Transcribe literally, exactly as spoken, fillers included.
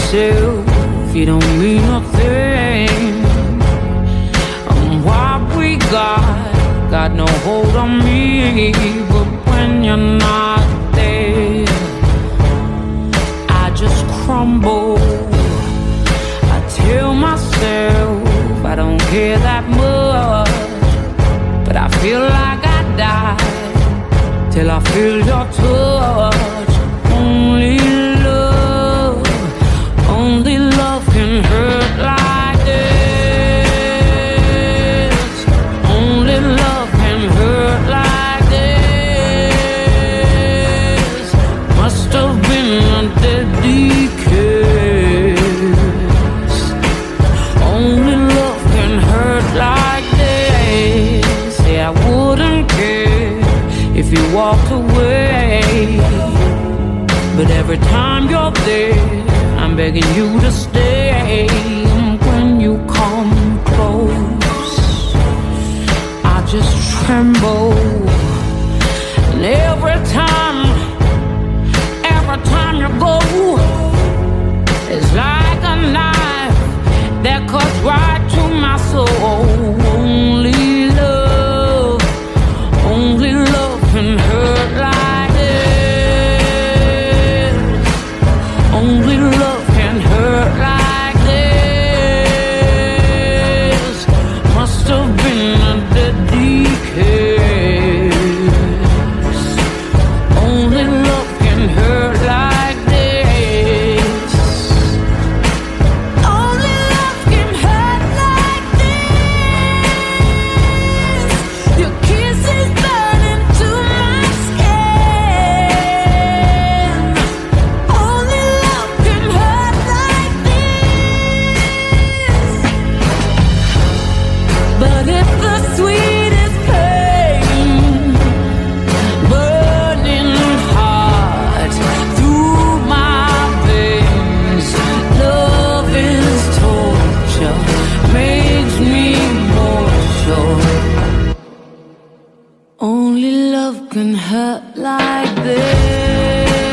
yourself, you don't mean nothing. And what we got, got no hold on me. But when you're not there, I just crumble. I tell myself I don't care that much, but I feel like I die till I feel your touch. Only love, only love can hurt like this. Only love can hurt like this. Must have been a deadly kiss. Only love can hurt like this. Yeah, I wouldn't care if you walked away, but every time you're there, I'm begging you to stay. When you come close, I just tremble. And every time, every time you go, it's like a knife that cuts right to my soul. Only love, only love can hurt like this. Only love can hurt like this. Must have been a deadly kiss. Only love can hurt like this. Only love can hurt like this. Your kiss is burning to my skin. Only love can hurt like this. But if the sweetest pain, burning hot through my veins, love is torture, makes me more sure. Only love can hurt like this.